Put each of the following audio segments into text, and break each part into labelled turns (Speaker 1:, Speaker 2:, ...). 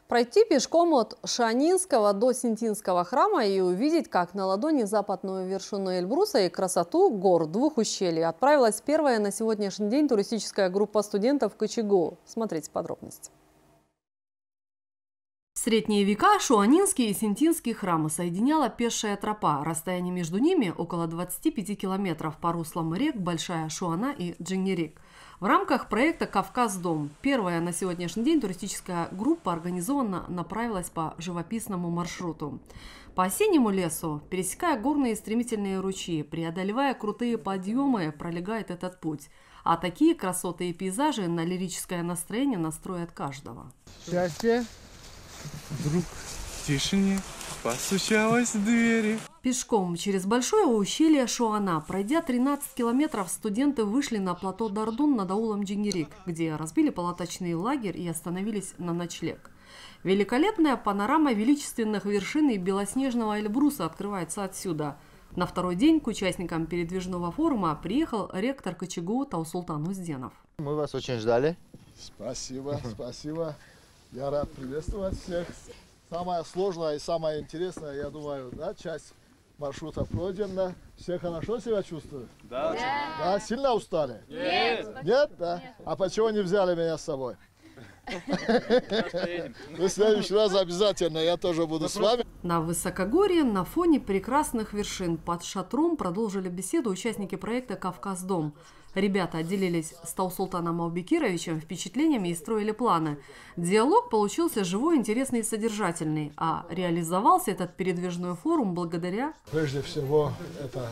Speaker 1: Пройти пешком от Шаанинского до Синтинского храма и увидеть, как на ладони западную вершину Эльбруса и красоту гор двух ущелий отправилась первая на сегодняшний день туристическая группа студентов в Кочегу. Смотрите подробности. В средние века Шуанинский и Синтинский храмы соединяла пешая тропа. Расстояние между ними около 25 километров по руслам рек Большая Шуана и Джинерик. В рамках проекта «Кавказ-Дом» первая на сегодняшний день туристическая группа организованно направилась по живописному маршруту. По осеннему лесу, пересекая горные стремительные ручьи, преодолевая крутые подъемы, пролегает этот путь. А такие красоты и пейзажи на лирическое настроение настроят каждого.
Speaker 2: Счастье. Вдруг в тишине постучалась в двери.
Speaker 1: Пешком через большое ущелье Шуана, пройдя 13 километров, студенты вышли на плато Дардун над аулом Джинерик, где разбили палаточный лагерь и остановились на ночлег. Великолепная панорама величественных вершин и белоснежного Эльбруса открывается отсюда. На второй день к участникам передвижного форума приехал ректор Кочегу Таусултан Узденов.
Speaker 3: Мы вас очень ждали.
Speaker 4: Спасибо, спасибо. Я рад приветствовать всех. Самое сложное и самое интересное, я думаю, да, часть маршрута пройдена. Все хорошо себя чувствуют?
Speaker 2: Да.
Speaker 4: Да, сильно устали?
Speaker 2: Нет.
Speaker 4: Нет, да? А почему не взяли меня с собой? В следующий раз обязательно, я тоже буду с вами.
Speaker 1: На высокогорье, на фоне прекрасных вершин под шатром продолжили беседу участники проекта «Кавказ-Дом». Ребята делились с Таусултаном Аубекировичем впечатлениями и строили планы. Диалог получился живой, интересный и содержательный, а реализовался этот передвижной форум благодаря...
Speaker 4: Прежде всего, это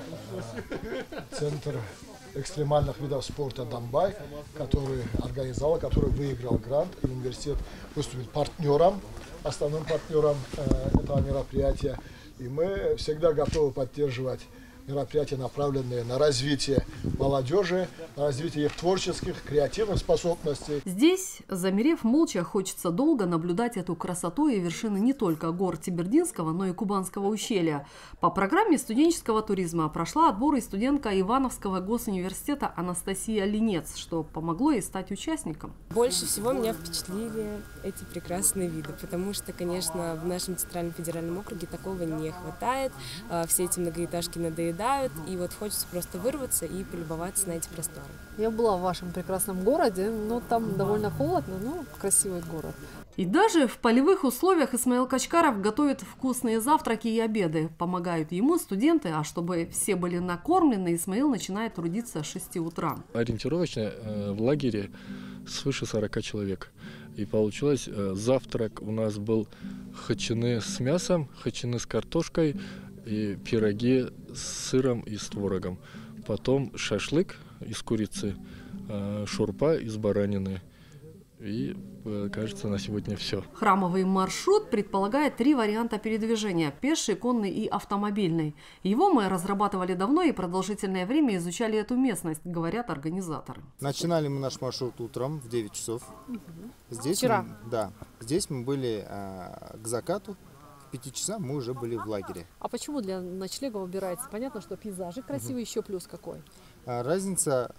Speaker 4: центр экстремальных видов спорта «Донбай», который организовал, который выиграл грант, и университет выступит партнером, основным партнером этого мероприятия. И мы всегда готовы поддерживать мероприятия, направленные на развитие молодежи, на развитие их творческих, креативных способностей.
Speaker 1: Здесь, замерев молча, хочется долго наблюдать эту красоту и вершины не только гор Тибердинского, но и Кубанского ущелья. По программе студенческого туризма прошла отбор и студентка Ивановского госуниверситета Анастасия Ленец, что помогло ей стать участником.
Speaker 5: Больше всего меня впечатлили эти прекрасные виды, потому что, конечно, в нашем Центральном федеральном округе такого не хватает. Все эти многоэтажки надоедают, и вот хочется просто вырваться и полюбоваться на эти просторы.
Speaker 6: Я была в вашем прекрасном городе, но там довольно холодно, но красивый город.
Speaker 1: И даже в полевых условиях Исмаил Качкаров готовит вкусные завтраки и обеды. Помогают ему студенты, а чтобы все были накормлены, Исмаил начинает трудиться с 6 утра.
Speaker 7: Ориентировочно в лагере свыше 40 человек. И получилось, завтрак у нас был хачины с мясом, хачины с картошкой и пироги с сыром и с творогом. Потом шашлык из курицы, шурпа из баранины. И, кажется, на сегодня все.
Speaker 1: Храмовый маршрут предполагает 3 варианта передвижения – пеший, конный и автомобильный. Его мы разрабатывали давно и продолжительное время изучали эту местность, говорят организаторы.
Speaker 3: Начинали мы наш маршрут утром в 9 часов. Здесь
Speaker 6: Вчера?
Speaker 3: Здесь мы были к закату. В 5 часам мы уже были в лагере.
Speaker 6: А почему для ночлега выбирается? Понятно, что пейзажи красивые, еще плюс какой?
Speaker 3: Разница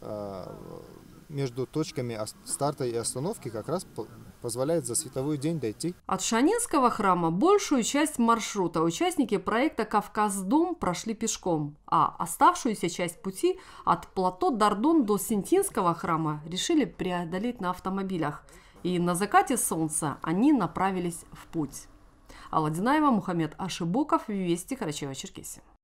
Speaker 3: между точками старта и остановки как раз позволяет за световой день дойти.
Speaker 1: От Шаанинского храма большую часть маршрута участники проекта «Кавказ-Дом» прошли пешком, а оставшуюся часть пути от плато Дардун до Синтинского храма решили преодолеть на автомобилях. И на закате солнца они направились в путь. Алла Динаева, Мухаммед Ашибоков, Вести, Карачаево-Черкесия.